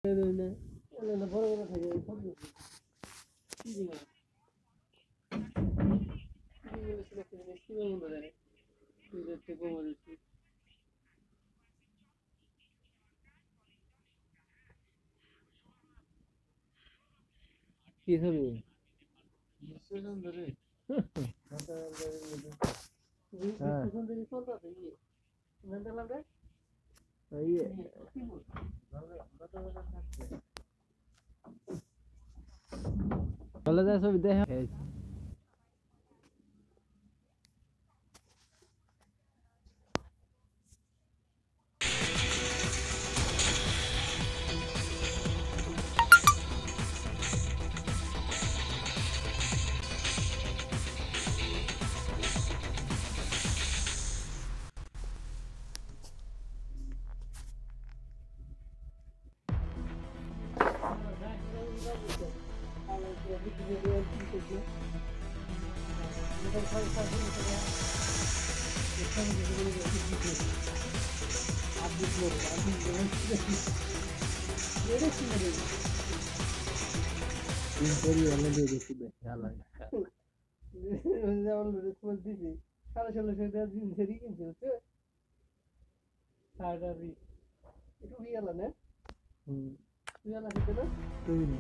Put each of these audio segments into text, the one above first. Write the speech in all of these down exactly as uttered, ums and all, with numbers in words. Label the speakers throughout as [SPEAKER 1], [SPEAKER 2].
[SPEAKER 1] কি হবে চলে যায় ছবি দেখা সাড়ে ষোলোশো টাকা দিন সেরি কিনছে বুঝছো সাড়ে একটু গেল না হুম তুই জানা খেতে না তুই না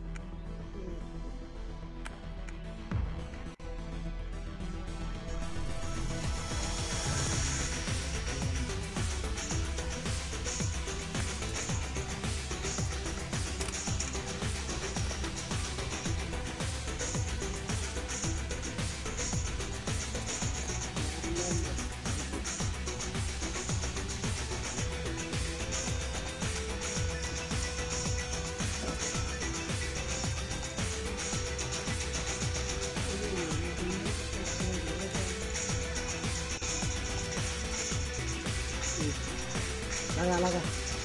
[SPEAKER 1] লাগা লাগা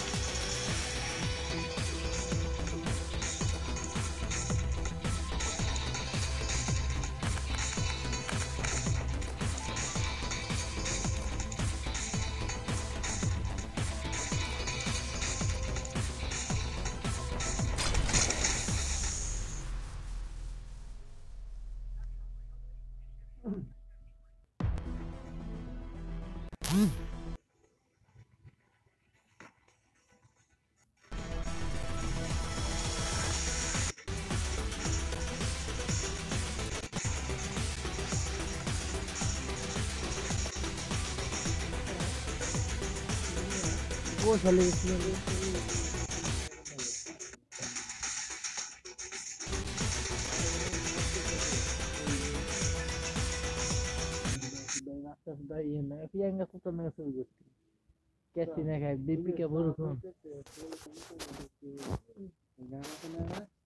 [SPEAKER 1] वो चले गए रास्ता सुधा ये मैं पियांगा तो तो मैं शुरू करती कैसी ना खाए बीपी का बुरा कौन